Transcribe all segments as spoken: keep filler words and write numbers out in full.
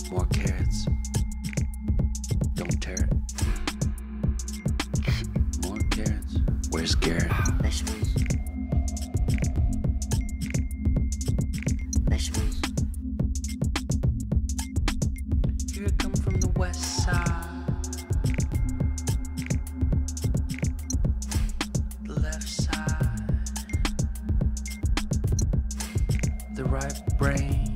More carrots. Don't tear it. More carrots. Where's Garrett? Vegetables. Vegetables. Here I come from the west side. The left side. The right brain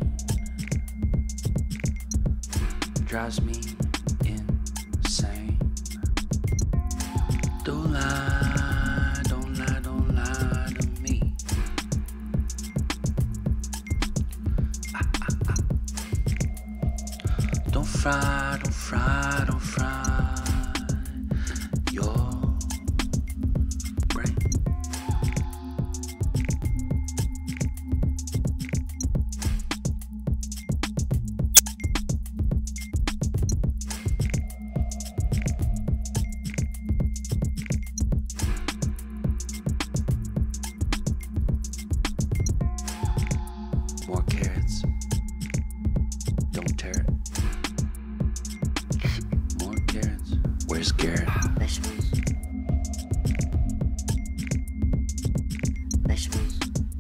drives me insane. Don't lie, don't lie, don't lie to me. Ah, ah, ah. Don't fry, don't fry, don't fry your brain. More carrots. Don't tear it. More carrots. Where's Garrett? Vegetables. Vegetables.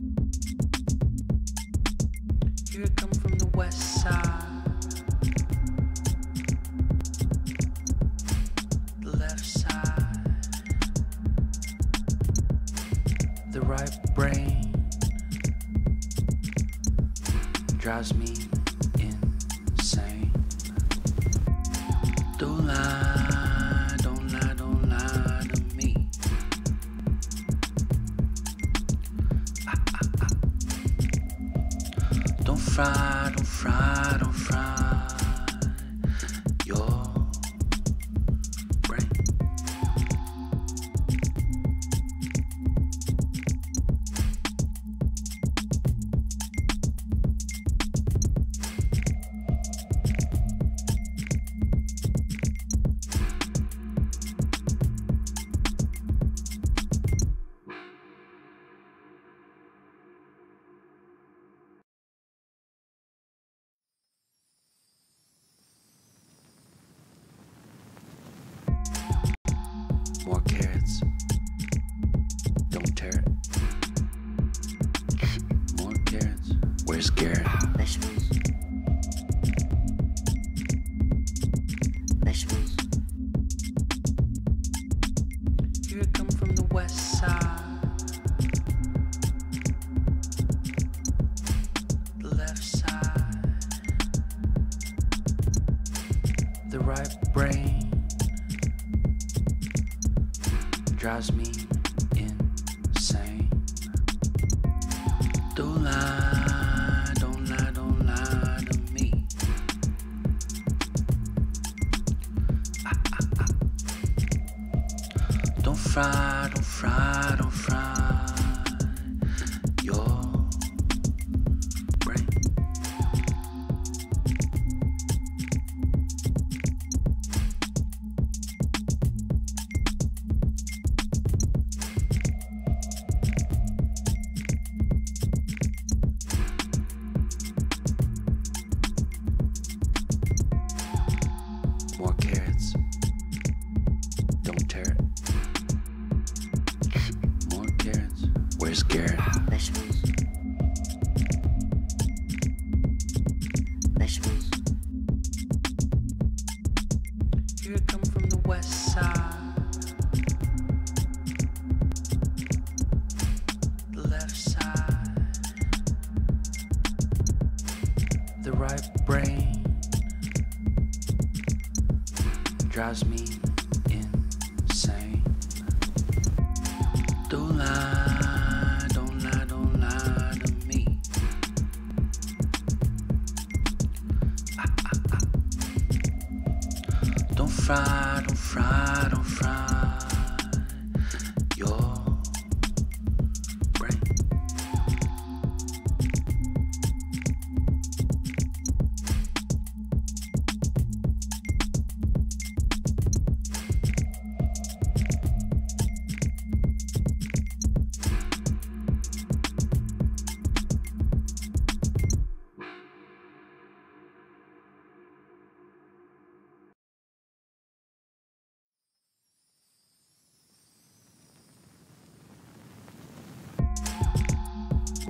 Here I come from the west side. The left side. The right brain drives me insane. Don't lie, don't lie, don't lie to me. Ah, ah, ah. Don't fry, don't fry, don't fry your brain. More carrots. Don't tear it. More carrots. Where's Garrett? Vegetables. Vegetables. Here I come from the west side. The left side. The right brain drives me insane. Don't lie, don't lie, don't lie to me. Ah, ah, ah. Don't fry, don't fry, don't fry your brain. More carrots. Don't tear it. More carrots. Where's Garrett? Vegetables. Vegetables. Here I come from the west side. The left side. The right brain drives me insane. Don't lie, don't lie, don't lie to me. Ah, ah, ah. Don't fry, don't fry, don't fry your brain.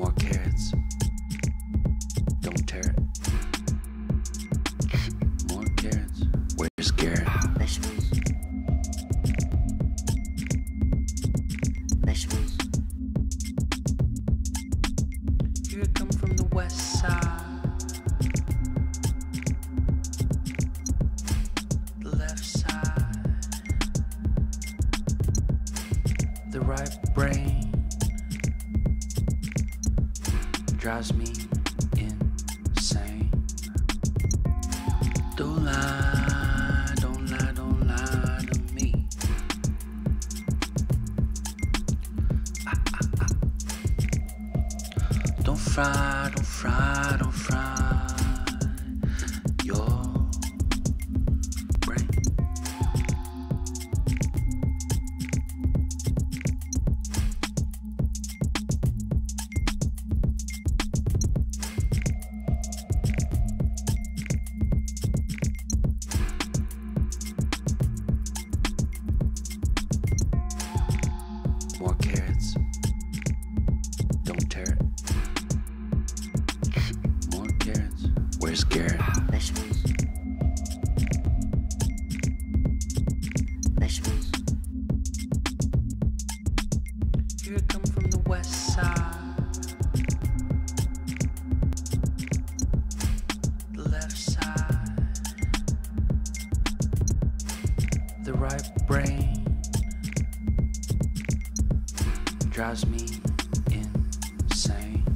More carrots. Don't tear it. More carrots. Where's Garrett? Vegetables. Vegetables. Here come from the west side. The left side. The right brain drives me insane. Don't lie, don't lie, don't lie to me. Ah, ah, ah. Don't fry, don't fry, don't fry your brain. More carrots. Don't tear it. More carrots. Where's Garrett? Vegetables. Vegetables. Here come from the west side. The left side. The right brain drives me insane.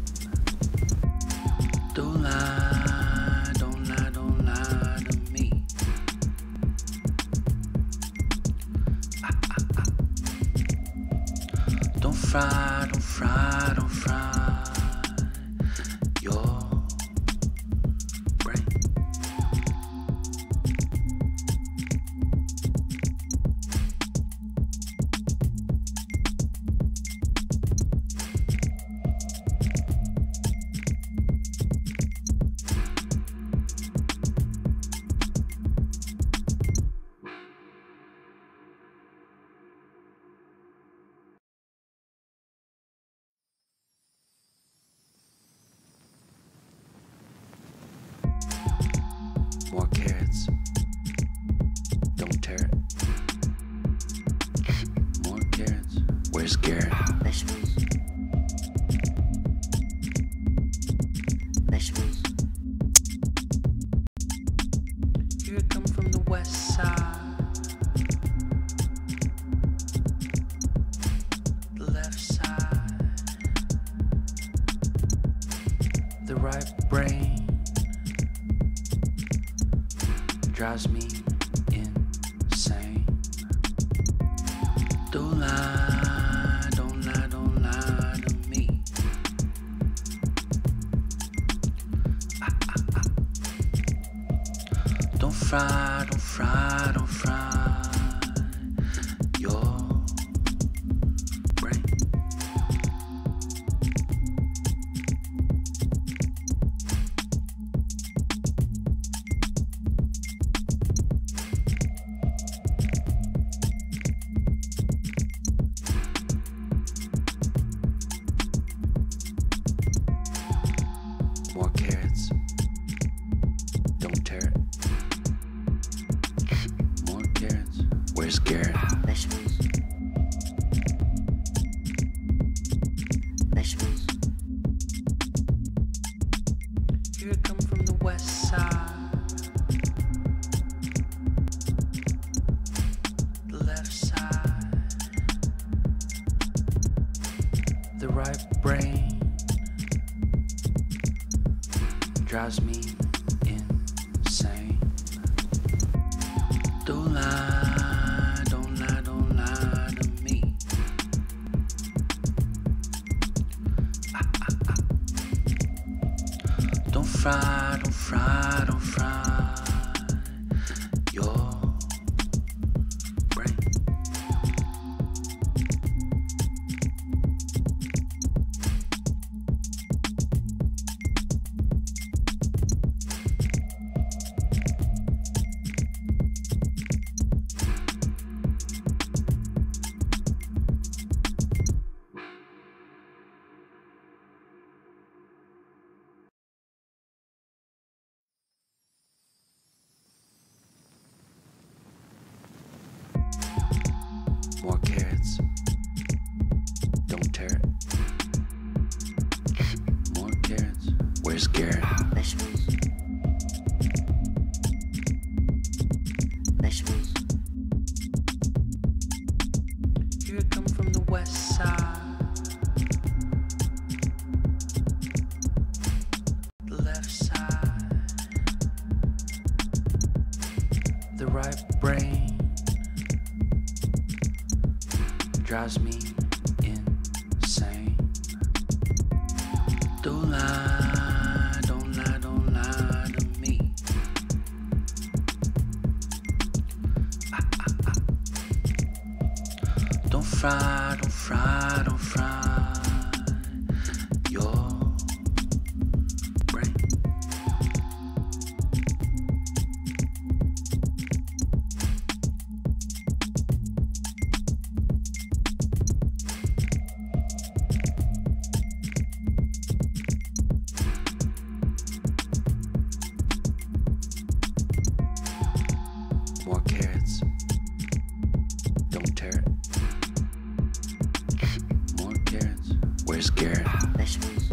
Don't lie, don't lie, don't lie to me. Ah, ah, ah. Don't fry, don't fry, don't fry your brain. More carrots. Don't tear it. More carrots. Where's Garrett? Vegetables. Vegetables. Here come from the west side. The left side. The right brain drives me insane. Don't lie, don't lie, don't lie to me. Ah, ah, ah. Don't fry, don't fry, don't fry your brain. More carrots. Don't tear it. More carrots. Where's Garrett? Vegetables. Vegetables. Here come from the west side. The left side. The right brain drives me insane. Don't lie, don't lie, don't lie to me. Ah, ah, ah. Don't fry, don't fry, don't fry your brain. Where's Garrett? Vegetables. Vegetables. Here I come from the west side. The left side. The right brain drives me insane. Don't lie, don't lie, don't lie to me. Ah, ah, ah. Don't fry, don't fry, don't fry your brain. More carrots. Don't tear it. More carrots. Where's Garrett? Vegetables.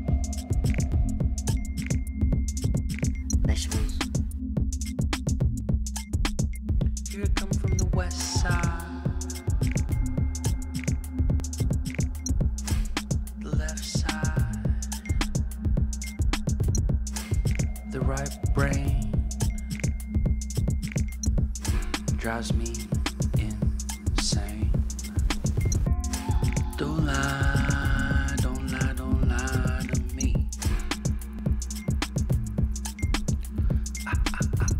Vegetables. Here I come from the west side. The left side. The right brain drives me insane. Don't lie, don't lie, don't lie to me. Ah, ah, ah.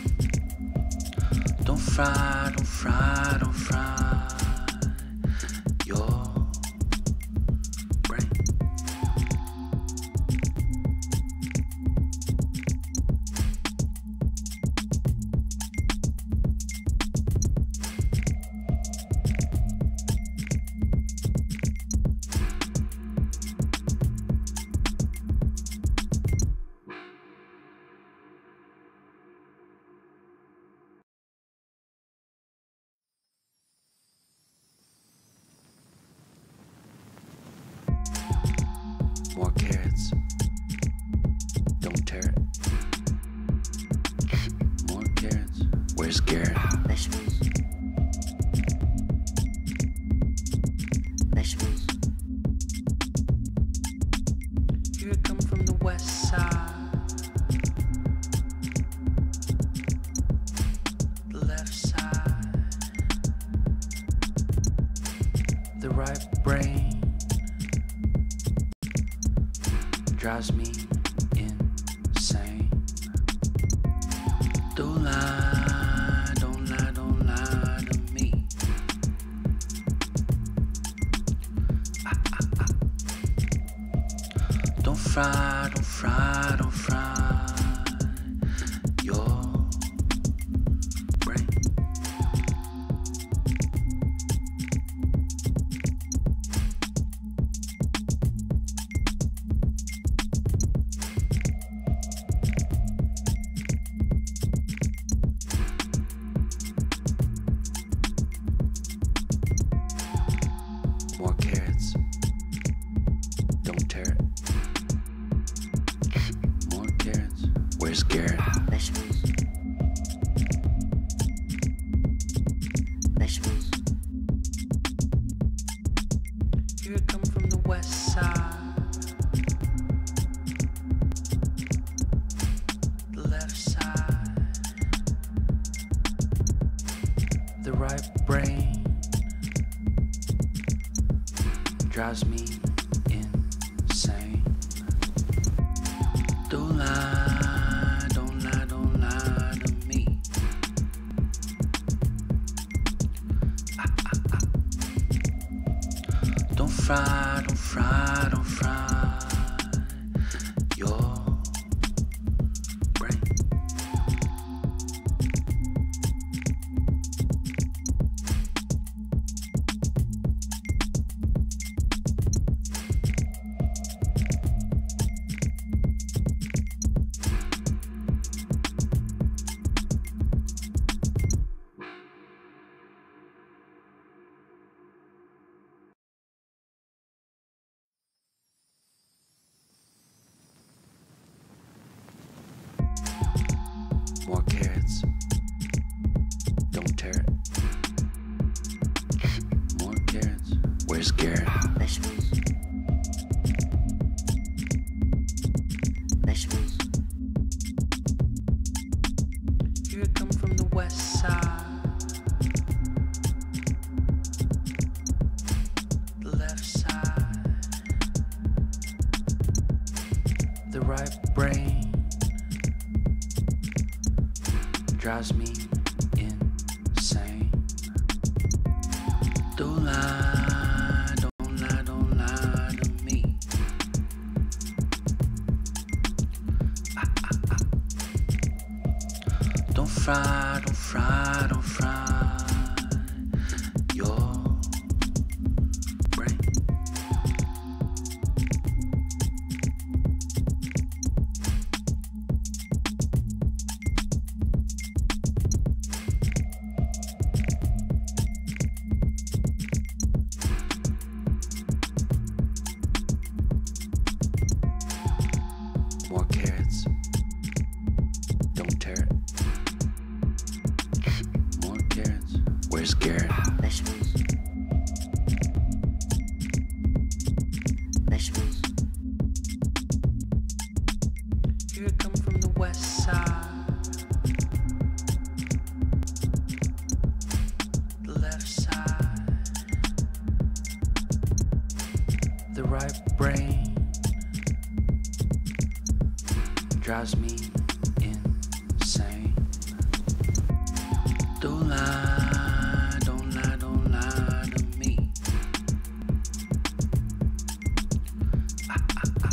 Don't fry, don't fry, don't fry your brain. More carrots. Don't tear it. More carrots. Where's Garrett? Vegetables. Vegetables. Here I come from the west side. The left side. The right brain drives me insane. Don't lie, don't lie, don't lie to me. Ah, ah, ah. Don't fry, don't fry, don't fry your brain. More carrots. Don't tear it. More carrots. Where's Garrett? Vegetables. Vegetables. Here I come from the west side. The left side. The right brain drives me insane. Don't lie, don't lie, don't lie to me. Ah, ah, ah. Don't fry, don't fry, don't fry your brain. scared? Vegetables. Vegetables. Here I come from the west side, the left side, the right brain drives me insane. Don't lie, don't lie, don't lie to me. Ah, ah, ah. Don't fry, don't fry, don't fry your brain. More carrots. Don't tear it. More carrots. Where's Garrett? Vegetables. Vegetables. Here I come from the west side, the left side, the right brain drives me insane. Don't lie, don't lie, don't lie to me. Ah, ah, ah.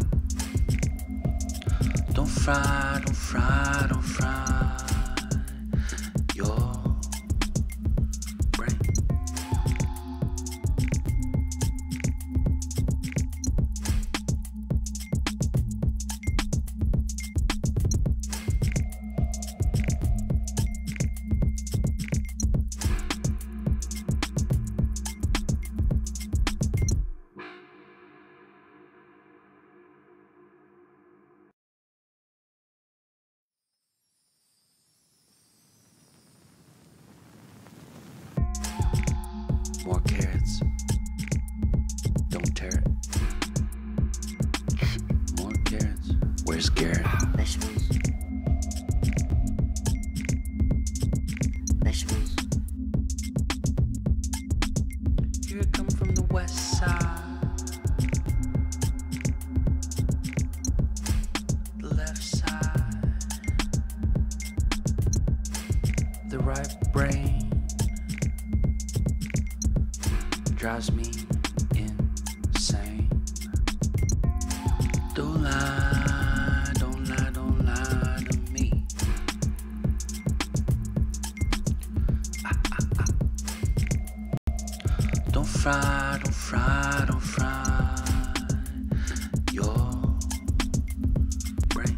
Don't fry, don't fry, don't fry your brain. More carrots. Don't tear it. More carrots. Where's Garrett? Vegetables. Vegetables. Here I come from the west side, the left side, the right brain drives me insane. Don't lie, don't lie, don't lie to me. Ah, ah, ah. Don't fry, don't fry, don't fry your brain.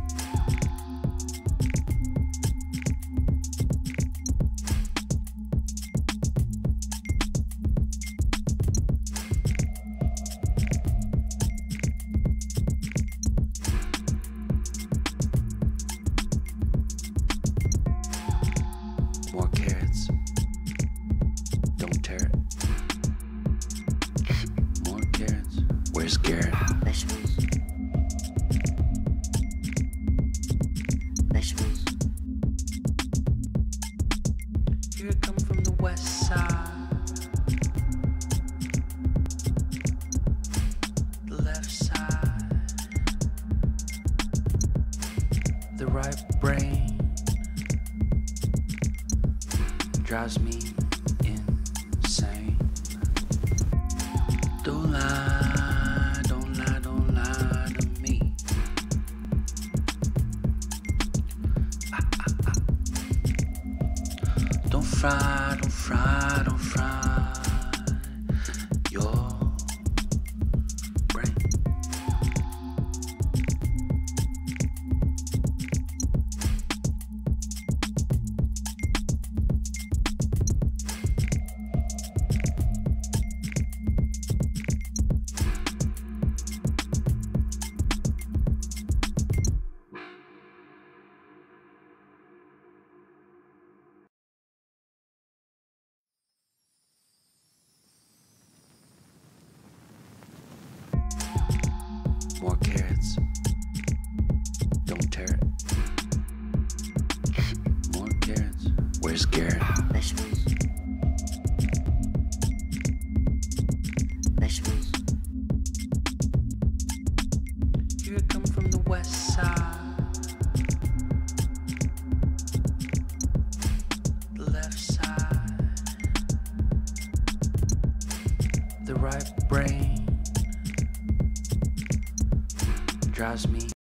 More carrots. Don't tear it. More carrots. Where's Garrett? Vegetables. Vegetables. Here I come from the west side, the left side, the right brain drives me insane. Don't lie, don't lie, don't lie to me. Ah, ah, ah. Don't fry, don't fry, don't fry your brain. you come from the west side, the left side, the right brain drives me